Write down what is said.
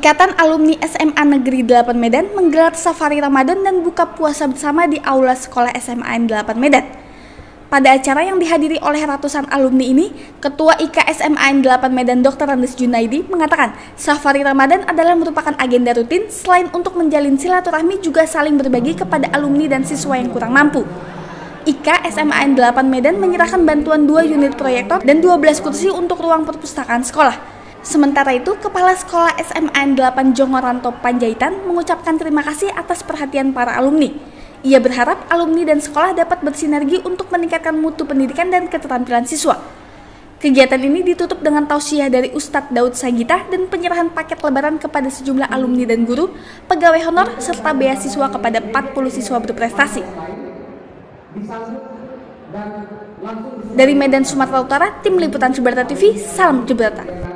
Ikatan Alumni SMA Negeri 8 Medan menggelar safari Ramadan dan buka puasa bersama di Aula Sekolah SMAN 8 Medan. Pada acara yang dihadiri oleh ratusan alumni ini, Ketua IK SMAN 8 Medan Dr. Andes Junaidi mengatakan, safari Ramadan adalah merupakan agenda rutin selain untuk menjalin silaturahmi juga saling berbagi kepada alumni dan siswa yang kurang mampu. IK SMAN 8 Medan menyerahkan bantuan 2 unit proyektor dan 12 kursi untuk ruang perpustakaan sekolah. Sementara itu, Kepala Sekolah SMAN 8 Jongoranto Panjaitan mengucapkan terima kasih atas perhatian para alumni. Ia berharap alumni dan sekolah dapat bersinergi untuk meningkatkan mutu pendidikan dan keterampilan siswa. Kegiatan ini ditutup dengan tausiah dari Ustadz Daud Sagita dan penyerahan paket lebaran kepada sejumlah alumni dan guru, pegawai honor, serta beasiswa kepada 40 siswa berprestasi. Dari Medan, Sumatera Utara, Tim Liputan Cibrata TV, salam Cibrata.